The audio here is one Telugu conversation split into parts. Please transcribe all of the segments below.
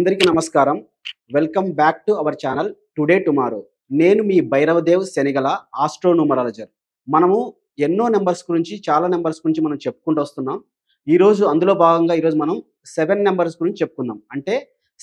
అందరికీ నమస్కారం. Welcome back to our channel today tomorrow. నేను మీ భైరవదేవ్ శనిగల ఆస్ట్రోన్యూమరాలజర్. మనము ఎన్నో నంబర్స్ గురించి, చాలా నంబర్స్ గురించి మనం చెప్పుకుంటూ వస్తున్నాం. ఈరోజు అందులో భాగంగా ఈరోజు మనం 7 నంబర్స్ గురించి చెప్పుకుందాం. అంటే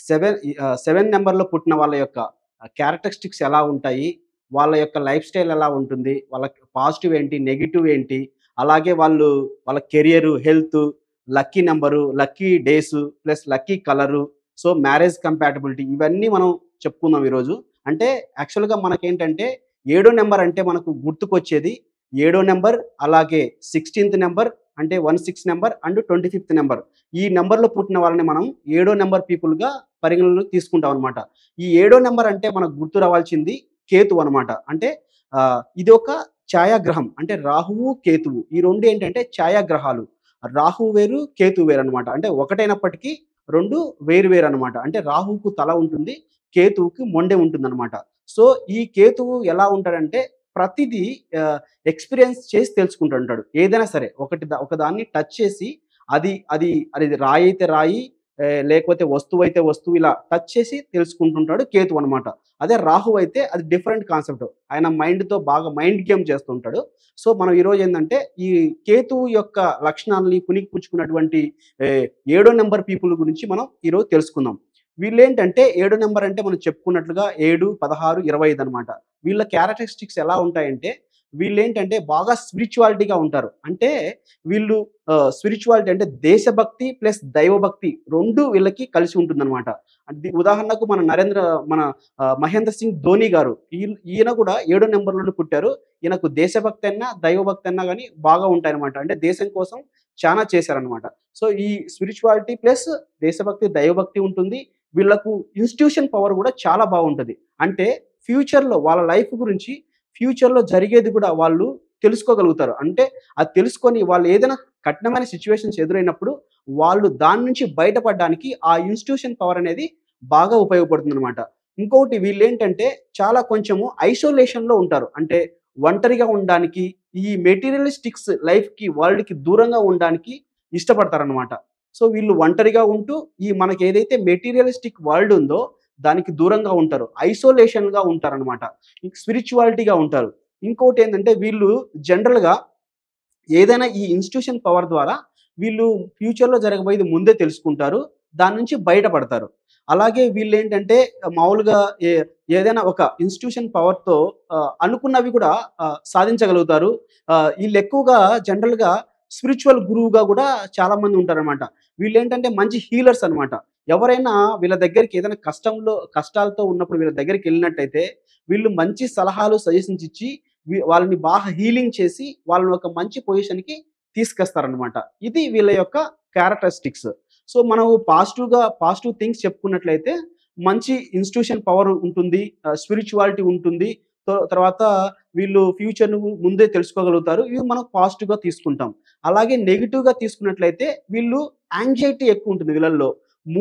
7 నంబర్‌లో పుట్టిన వాళ్ళ యొక్క క్యారెక్టరిస్టిక్స్ ఎలా ఉంటాయి? వాళ్ళ యొక్క లైఫ్ స్టైల్ ఎలా ఉంటుంది? వాళ్ళ పాజిటివ్ ఏంటి? నెగెటివ్ ఏంటి? అలాగే వాళ్ళ career, health, lucky number, lucky days, plus lucky colour, so marriage compatibility ఇవన్నీ మనం చెప్పుకుందాం ఈరోజు. అంటే యాక్చువల్‌గా మనకేంటంటే ఏడో నంబర్ అంటే మనకు గుర్తుకొచ్చేది ఏడో నంబర్, అలాగే 16థ్ నంబర్ అంటే 16 నంబర్ అండ్ 25థ్ నంబర్. ఈ నంబర్‌లో పుట్టిన వాళ్ళని మనం ఏడో నంబర్ పీపుల్‌గా పరిగణనలోకి తీసుకుంటాం అనమాట. ఈ ఏడో నంబర్ అంటే మనకు గుర్తు రావాల్సింది కేతువు అనమాట. అంటే ఇది ఒక ఛాయాగ్రహం. అంటే రాహువు, కేతువు ఈ 2 ఏంటంటే ఛాయాగ్రహాలు. రాహువు వేరు, కేతువు వేరనమాట. అంటే ఒకటైనప్పటికీ 2 వేరు వేరనమాట. అంటే రాహువుకు తల ఉంటుంది, కేతువుకి మొండె ఉంటుందనమాట. సో, ఈ కేతువు ఎలా ఉంటాడంటే ప్రతిదీ ఎక్స్‌పీరియన్స్ చేసి తెలుసుకుంటుంటాడు. ఏదైనా సరే ఒకదాన్ని టచ్ చేసి అది రాయయితే రాయి, లేకపోతే వస్తువైతే వస్తువు ఇలా టచ్ చేసి తెలుసుకుంటుంటాడు కేతువు అనమాట. అదే రాహువు అయితే అది డిఫరెంట్ కాన్సెప్ట్. ఆయన మైండ్‌తో బాగా మైండ్ గేమ్ చేస్తూ ఉంటాడు. సో, మనం ఈరోజు ఏందంటే ఈ కేతువు యొక్క లక్షణాలని పుణికిపుచ్చుకున్నటువంటి ఏ ఏడో నంబర్ పీపుల్ గురించి మనం ఈరోజు తెలుసుకుందాం. వీళ్ళేంటంటే ఏడో నంబర్ అంటే మనం చెప్పుకున్నట్లుగా 7, 16, 25 అనమాట. వీళ్ళ క్యారెక్టరిస్టిక్స్ ఎలా ఉంటాయంటే వీళ్ళేంటంటే బాగా స్పిరిచువాలిటీగా ఉంటారు. అంటే వీళ్ళు స్పిరిచువాలిటీ అంటే దేశభక్తి ప్లస్ దైవభక్తి 2 వీళ్ళకి కలిసి ఉంటుందనమాట. ఉదాహరణకు మన 'మహేంద్ర సింగ్ ధోని' గారు ఈయన కూడా ఏడో నంబర్‌లోనే పుట్టారు. ఈయనకు దేశభక్తి అన్నా, దైవభక్తి అన్నా గాని బాగా ఉంటాయనమాట. అంటే దేశం కోసం చానా చేశారనమాట. సో, ఈ స్పిరిచువాలిటీ ప్లస్ దేశభక్తి, దైవభక్తి ఉంటుంది. వీళ్ళకు ఇన్‌స్టిట్యూషన్ పవర్ గూడా చాలా బావుంటది. అంటే ఫ్యూచర్‌లో వాళ్ళ లైఫ్ గురించి ఫ్యూచర్‌లో జరిగేది గూడా వాళ్ళు తెలుసుకోగలుగుతారు. అంటే అది తెలుసుకొని వాళ్ళు ఏదైనా కఠినమైన సిట్యుయేషన్స్ ఎదురైనప్పుడు వాళ్ళు దాని నుంచి బయటపడడానికి ఆ ఇన్‌స్టిట్యూషన్ పవర్ అనేది బాగా ఉపయోగపడుతుందనమాట. ఇంకొకటి వీళ్ళేంటంటే చాలా కొంచెము ఐసోలేషన్‌లో ఉంటారు. అంటే ఒంటరిగా ఉండడానికి, ఈ మెటీరియలిస్టిక్స్ లైఫ్‌కి, వరల్డ్‌కి దూరంగా ఉండడానికి ఇష్టపడతారనమాట. సో, వీళ్ళు ఒంటరిగా ఉంటూ మనకేదైతే మెటీరియలిస్టిక్ వరల్డ్ ఉందో దానికి దూరంగా ఉంటారు. ఐసోలేషన్‌గా ఉంటారనమాట. స్పిరిచువాలిటీగా ఉంటారు. ఇంకోటేందంటే వీళ్ళు జనరల్‌గా ఏదైనా ఈ ఇన్‌స్టిట్యూషన్ పవర్ ద్వారా వీళ్ళు ఫ్యూచర్‌లో జరగబోయేది ముందే తెలుసుకుంటారు. దాని నుంచి బయటపడతారు. అలాగే వీళ్ళేంటంటే మామూలుగా ఏదైనా ఒక ఇన్‌స్టిట్యూషన్ పవర్‌తో అనుకున్నవి కూడా సాధించగలుగుతారు. ఈళ్ళెక్కువగా జనరల్‌గా స్పిరిచువల్ గురువుగా గూడా చాలామంది ఉంటారనమాట. వీళ్ళేంటంటే మంచి హీలర్స్ అనమాట. ఎవరైనా వీళ్ళ దగ్గరికి ఏదైనా కష్టాలతో ఉన్నప్పుడు వీళ్ళ దగ్గరికెళ్ళినట్టయితే వీళ్ళు మంచి సలహాలు, సజెషన్స్ ఇచ్చి వాళ్ళని బాగా హీలింగ్ చేసి వాళ్ళని ఒక మంచి పొజిషన్‌కి తీసుకొస్తారనమాట. ఇది వీళ్ళ యొక్క క్యారెక్టరిస్టిక్స్. సో, మనం పాజిటివ్ థింగ్స్ చెప్పుకున్నట్లయితే మంచి ఇన్‌స్టిట్యూషన్ పవర్ ఉంటుంది. స్పిరిచువాలిటీ ఉంటుంది. తర్వాత వీళ్ళు ఫ్యూచర్‌ను ముందే తెలుసుకోగలుగుతారు. ఇవి మనం పాజిటివ్‌గా తీసుకుంటాం. అలాగే నెగెటివ్‌గా తీసుకున్నట్లయితే వీళ్ళు యాంగ్జైటీ ఎక్కువుంటుంది వీళ్ళల్లో.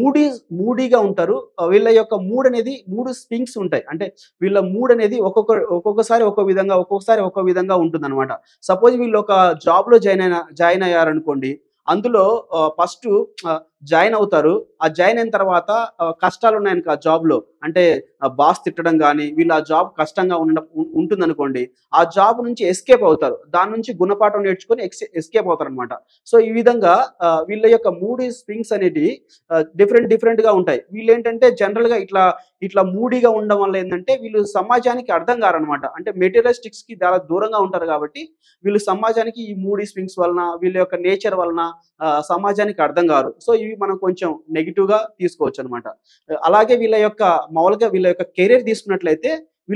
మూడీగా ఉంటారు. వీళ్ళ యొక్క మూడ్ అనేది 3 స్వింగ్స్ ఉంటాయి. అంటే వీళ్ళ మూడ్ అనేది ఒక్కొక్కసారి ఒక్కో విధంగా, ఒక్కొక్కసారి ఒక్కో విధంగా ఉంటుందనమాట. సపోజ్ వీళ్ళు ఒక జాబ్‌లో జాయిన్ అయ్యారనుకోండి. అందులో ఫస్టు జాయిన్ అవుతారు. ఆ జాయిన్ అయిన తర్వాత కష్టాలున్నాయనుకో ఆ జాబ్‌లో. అంటే బాస్ తిట్టడం గాని, వీళ్ళు ఆ జాబ్ కష్టంగా ఉంటుందనుకోండి. ఆ జాబ్ నుంచి ఎస్కేప్ అవుతారు. దాని నుంచి గుణపాఠం నేర్చుకొని ఎస్కేప్ అవుతారనమాట. సో, ఈ విధంగా వీళ్ళ యొక్క మూడ్ స్వింగ్స్ అనేటివి డిఫరెంట్‌గా ఉంటాయి. వీళ్ళేంటంటే జనరల్‌గా ఇట్లా మూడీగా ఉండడం వల్ల ఏందంటే వీళ్ళు సమాజానికి అర్థం కారనమాట. అంటే మెటీరియలిస్టిక్స్‌కి చాలా దూరంగా ఉంటారు కాబట్టి వీళ్ళు సమాజానికి ఈ మూడీ స్వింగ్స్ వలన, వీళ్ళ యొక్క నేచర్ వలన సమాజానికి అర్థం గారు. సో, ఇవి మనం కొంచెం నెగెటివ్‌గా తీసుకోవచ్చనమాట. అలాగే మామూలుగా వీళ్ళ యొక్క కెరియర్ తీసుకున్నట్లయితే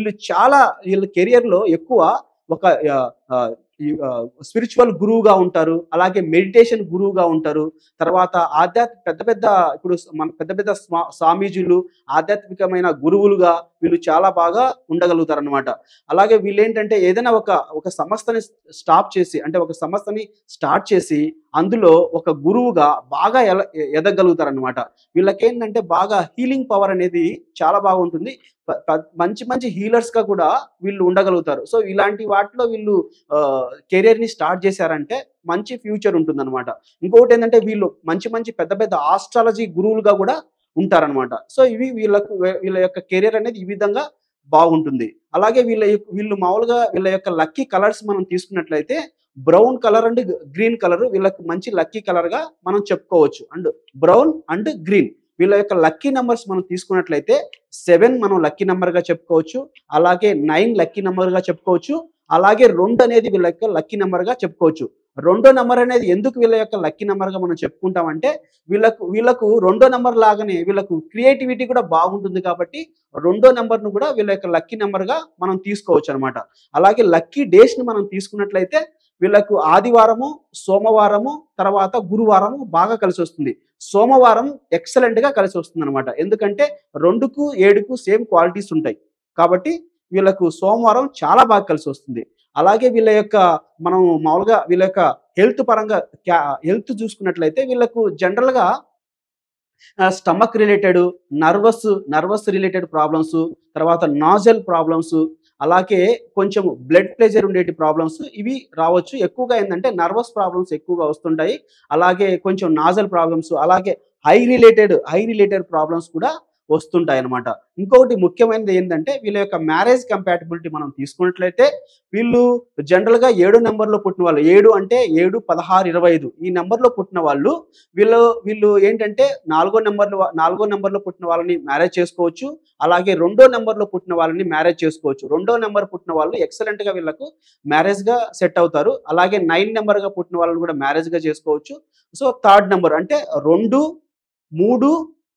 వీళ్ళ కెరియర్‌లో ఎక్కువ ఒక ఆహ్, ఆహ్, స్పిరిచువల్ గురువుగా ఉంటారు. అలాగే మెడిటేషన్ గురువుగా ఉంటారు. తర్వాత పెద్ద పెద్ద ఇప్పుడు మన పెద్ద పెద్ద స్వామీజీలు, ఆధ్యాత్మికమైన గురువులుగా వీళ్ళు చాలా బాగా ఉండగలుగుతారనమాట. అలాగే వీళ్ళేంటంటే ఏదైనా ఒక సంస్థని అంటే ఒక సంస్థని స్టార్ట్ చేసి అందులో ఒక గురువుగా బాగా ఎదగలుగుతారనమాట. వీళ్ళకేంటంటే బాగా హీలింగ్ పవర్ అనేది చాలా బాగుంటుంది. ప ప మంచి మంచి హీలర్స్‌గా కూడా వీళ్ళు ఉండగలుగుతారు. సో, ఇలాంటి వాటిలో వీళ్ళు కెరియర్‌ని స్టార్ట్ చేశారంటే మంచి ఫ్యూచర్ ఉంటుందనమాట. ఇంకొకటేంటంటే వీళ్ళు మంచి మంచి పెద్ద పెద్ద ఆస్ట్రాలజీ గురువులుగా గూడా ఉంటారనమాట. సో ఇవి వీళ్ళ యొక్క కెరియర్ అనేది ఈ విధంగా బాగుంటుంది. అలాగే వీళ్ళు మామూలుగా వీళ్ళ యొక్క లక్కీ కలర్స్ మనం తీసుకున్నట్లయితే brown colour and green colour వీళ్ళకి మంచి లక్కీ కలర్‌గా మనం చెప్పుకోవచ్చు. అండ్ బ్రౌన్ అండ్ గ్రీన్ వీళ్ళ యొక్క లక్కీ నంబర్స్ మనం తీసుకున్నట్లయితే 7 మనం లక్కీ నంబర్‌గా చెప్పుకోవచ్చు. అలాగే 9 లక్కీ నంబర్‌గా చెప్పుకోవచ్చు. అలాగే 2 అనేది వీళ్ళ యొక్క లక్కీ నంబర్‌గా చెప్పుకోవచ్చు. రెండో నంబర్ అనేది ఎందుకు వీళ్ళ యొక్క లక్కీ నంబర్‌గా మనం చెప్పుకుంటామంటే వీళ్ళకు రెండో నంబర్ లాగానే వీళ్ళకు క్రియేటివిటీ కూడా బాగుంటుంది కాబట్టి రెండో నంబర్‌ను కూడా వీళ్ళ యొక్క లక్కీ నంబర్‌గా మనం తీసుకోవచ్చనమాట. అలాగే లక్కీ డేస్‌ని మనం తీసుకున్నట్లయితే వీళ్ళకు ఆదివారము, సోమవారము, తర్వాత గురువారము బాగా కలిసొస్తుంది. సోమవారం ఎక్సలెంట్‌గా కలిసొస్తుందనమాట. ఎందుకంటే 2కు, 7కు సేమ్ క్వాలిటీస్ ఉంటాయి. కాబట్టి వీళ్ళకు సోమవారం చాలా బాగా కలిసొస్తుంది. అలాగే వీళ్ళ యొక్క మనం మామూలుగా వీళ్ళ యొక్క హెల్త్ పరంగా హెల్త్ చూసుకున్నట్లయితే వీళ్ళకు జనరల్‌గా stomach related, nervous related problems, తర్వాత నాజల్ ప్రాబ్లమ్సు, అలాగే కొంచెం బ్లడ్ ప్రెషర్ ఉండేటి ప్రాబ్లమ్స్ ఇవి రావచ్చు. ఎక్కువగా ఏందంటే నర్వస్ ప్రాబ్లమ్స్ ఎక్కువగా వస్తుంటాయి. అలాగే కొంచెం నాజల్ ప్రాబ్లమ్స్, అలాగే హై రిలేటెడ్ ప్రాబ్లమ్స్ కూడా వస్తుంటాయన్నమాట. ఇంకొకటి ముఖ్యమైనది ఏందంటే వీళ్ళ యొక్క మ్యారేజ్ కంపాటిబిలిటీ మనం తీసుకున్నట్లయితే వీళ్ళు జనరల్‌గా 7 నంబర్‌లో పుట్టిన వాళ్ళు. 7 అంటే 7, 16, 25 ఈ నంబర్‌లో పుట్టిన వాళ్ళు వీళ్ళు ఏంటంటే నాలుగో నంబర్‌లో పుట్టిన వాళ్ళని మ్యారేజ్ చేసుకోవచ్చు. అలాగే రెండో నంబర్‌లో పుట్టిన వాళ్ళని మ్యారేజ్ చేసుకోవచ్చు. రెండో నంబర్ పుట్టిన వాళ్ళు ఎక్సలెంట్‌గా వీళ్ళకు మ్యారేజ్‌గా సెట్ అవుతారు. అలాగే 9 నంబర్‌గా పుట్టిన వాళ్ళని కూడా మ్యారేజ్‌గా చేసుకోవచ్చు. సో, థర్డ్ నంబర్ అంటే 2, 3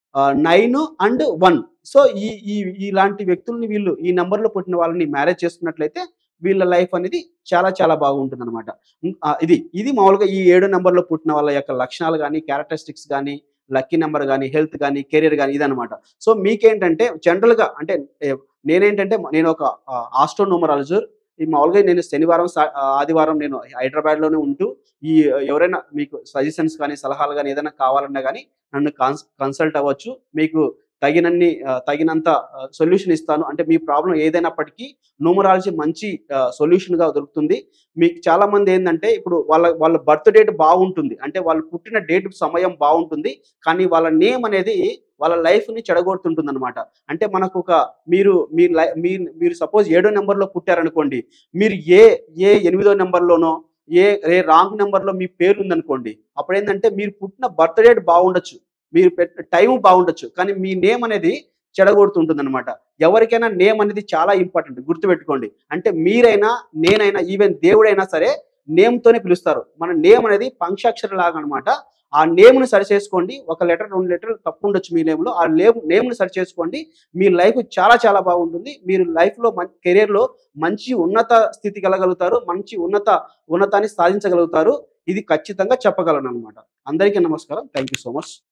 9 అండ్ 1 సో, ఈ ఈ ఇలాంటి వ్యక్తుల్ని వీళ్ళు ఈ నంబర్‌లో పుట్టిన వాళ్ళని మ్యారేజ్ చేసుకున్నట్లయితే వీళ్ళ లైఫ్ అనేది చాలా చాలా బాగుంటుందనమాట. ఇది మామూలుగా ఈ 7 నంబర్‌లో పుట్టిన వాళ్ళ యొక్క లక్షణాలు గాని, క్యారెక్టరిస్టిక్స్ గాని, లక్కీ నంబర్ గాని, హెల్త్ గాని, కెరియర్ గాని ఇదనమాట. సో, మీకేంటంటే జనరల్‌గా అంటే నేనేంటంటే నేనొక ఆస్ట్రో న్యూమరాలజర్. ఈ మామూలుగా నేను ఆదివారం నేను హైదరాబాద్‌లోనే ఉంటూ ఎవరైనా మీకు సజెషన్స్ కానీ, సలహాలు గాని ఏదైనా కావాలన్నా గాని నన్ను కన్సల్ట్ అవ్వచ్చు. మీకు తగినంత సొల్యూషన్ ఇస్తాను. అంటే మీ ప్రాబ్లమ్ ఏదైనప్పటికీ న్యూమరాలజీ మంచి సొల్యూషన్‌గా దొరుకుతుంది. మీకు చాలామంది ఏందంటే ఇప్పుడు వాళ్ళ బర్త్ డేట్ బావుంటుంది. అంటే వాళ్ళు పుట్టిన డేట్ సమయం బావుంటుంది. కానీ వాళ్ళ నేమ్ అనేది వాళ్ళ లైఫ్‌ని చెడగొడుతుంటుందనమాట. అంటే మనకొక మీరు మీ లై మీ మీరు సపోజ్ 7 నంబర్‌లో పుట్టారనుకోండి. మీరు ఏ 8 నంబర్‌లోనో ఏ రాంగ్ నంబర్‌లో మీ పేరుందనుకోండి. అప్పుడేందంటే మీరు పుట్టిన బర్త్ డేట్ బావుండొచ్చు. మీరు పెట్టిన టైం బావుండొచ్చు. కానీ మీ నేమ్ అనేది చెడగొడుతుంటుందనమాట. ఎవరికైనా నేమ్ అనేది చాలా ఇంపార్టెంట్ గుర్తుపెట్టుకోండి. అంటే మీరైనా, నేనైనా, ఈవెన్ దేవుడైనా సరే నేమ్‌తోనే పిలుస్తారు. మన నేమ్ అనేది పంచాక్షరిలాగా అనమాట. ఆ నేమ్‌ని సరిచేసుకోండి. ఒక లెటర్, 2 లెటర్లు తప్పుండొచ్చు మీ నేమ్‌లో. ఆ నేమ్‌ని సరిచేసుకోండి. మీ లైఫ్ చాలా చాలా బాగుంటుంది. మీరు లైఫ్‌లో కెరియర్‌లో మంచి ఉన్నత స్థితి కలగలుగుతారు. మంచి ఉన్నతాన్ని సాధించగలుగుతారు. ఇది ఖచ్చితంగా చెప్పగలననమాట. అందరికీ నమస్కారం. Thank you so much.